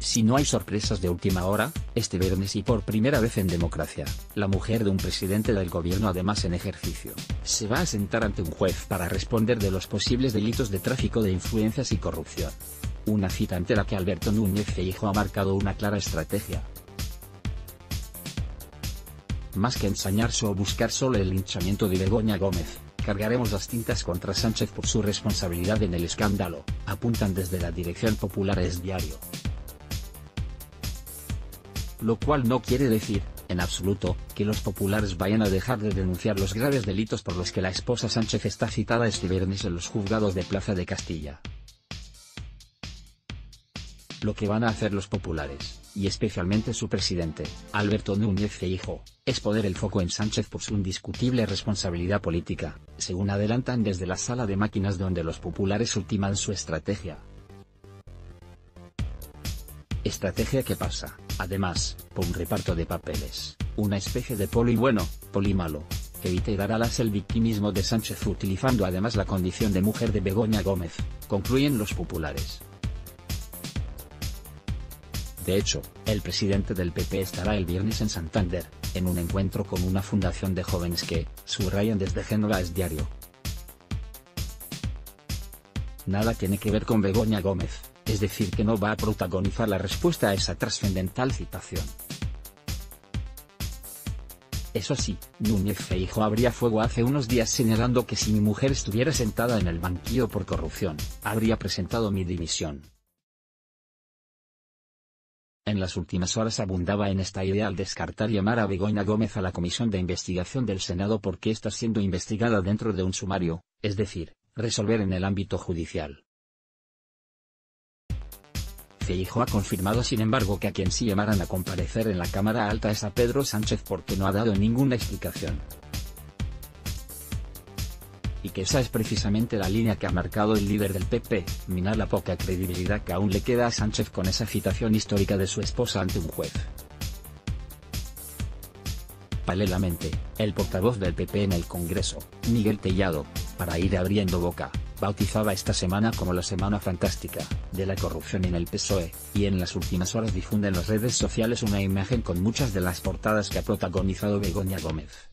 Si no hay sorpresas de última hora, este viernes y por primera vez en democracia, la mujer de un presidente del gobierno además en ejercicio, se va a sentar ante un juez para responder de los posibles delitos de tráfico de influencias y corrupción. Una cita ante la que Alberto Núñez Feijóo ha marcado una clara estrategia. Más que ensañarse o buscar solo el linchamiento de Begoña Gómez, cargaremos las tintas contra Sánchez por su responsabilidad en el escándalo, apuntan desde la dirección popular Es Diario. Lo cual no quiere decir, en absoluto, que los populares vayan a dejar de denunciar los graves delitos por los que la esposa Sánchez está citada este viernes en los juzgados de Plaza de Castilla. Lo que van a hacer los populares, y especialmente su presidente, Alberto Núñez Feijóo, es poner el foco en Sánchez por su indiscutible responsabilidad política, según adelantan desde la sala de máquinas donde los populares ultiman su estrategia. Estrategia que pasa, además, por un reparto de papeles, una especie de poli bueno, poli malo, que evitará el victimismo de Sánchez utilizando además la condición de mujer de Begoña Gómez, concluyen los populares. De hecho, el presidente del PP estará el viernes en Santander, en un encuentro con una fundación de jóvenes que, subrayan desde Génova Es Diario. Nada tiene que ver con Begoña Gómez, es decir que no va a protagonizar la respuesta a esa trascendental citación. Eso sí, Núñez Feijóo abría fuego hace unos días señalando que si mi mujer estuviera sentada en el banquillo por corrupción, habría presentado mi dimisión. En las últimas horas abundaba en esta idea al descartar llamar a Begoña Gómez a la comisión de investigación del Senado porque está siendo investigada dentro de un sumario, es decir, resolver en el ámbito judicial. Feijóo ha confirmado sin embargo que a quien sí llamaran a comparecer en la Cámara Alta es a Pedro Sánchez porque no ha dado ninguna explicación. Y que esa es precisamente la línea que ha marcado el líder del PP, minar la poca credibilidad que aún le queda a Sánchez con esa citación histórica de su esposa ante un juez. Paralelamente, el portavoz del PP en el Congreso, Miguel Tellado, para ir abriendo boca, bautizaba esta semana como la Semana Fantástica, de la corrupción en el PSOE, y en las últimas horas difunde en las redes sociales una imagen con muchas de las portadas que ha protagonizado Begoña Gómez.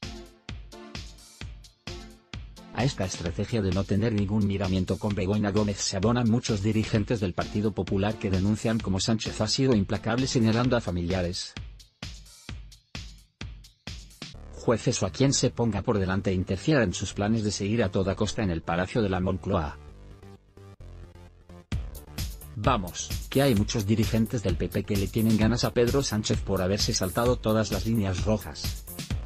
A esta estrategia de no tener ningún miramiento con Begoña Gómez se abonan muchos dirigentes del Partido Popular que denuncian cómo Sánchez ha sido implacable señalando a familiares, jueces o a quien se ponga por delante e interfiera en sus planes de seguir a toda costa en el Palacio de la Moncloa. Vamos, que hay muchos dirigentes del PP que le tienen ganas a Pedro Sánchez por haberse saltado todas las líneas rojas.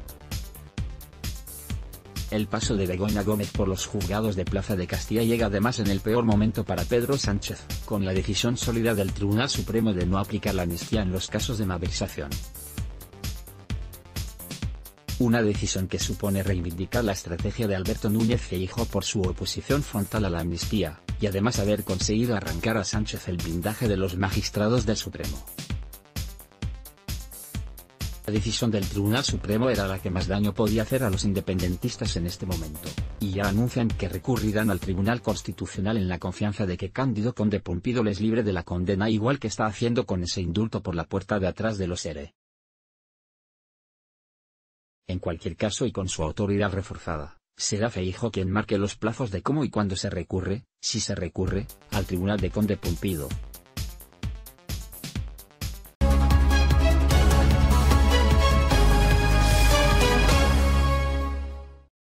El paso de Begoña Gómez por los juzgados de Plaza de Castilla llega además en el peor momento para Pedro Sánchez, con la decisión sólida del Tribunal Supremo de no aplicar la amnistía en los casos de malversación. Una decisión que supone reivindicar la estrategia de Alberto Núñez Feijóo por su oposición frontal a la amnistía, y además haber conseguido arrancar a Sánchez el blindaje de los magistrados del Supremo. La decisión del Tribunal Supremo era la que más daño podía hacer a los independentistas en este momento, y ya anuncian que recurrirán al Tribunal Constitucional en la confianza de que Cándido Conde Pumpido les libre de la condena igual que está haciendo con ese indulto por la puerta de atrás de los ERE. En cualquier caso y con su autoridad reforzada, será Feijóo quien marque los plazos de cómo y cuándo se recurre, si se recurre, al Tribunal de Conde Pumpido,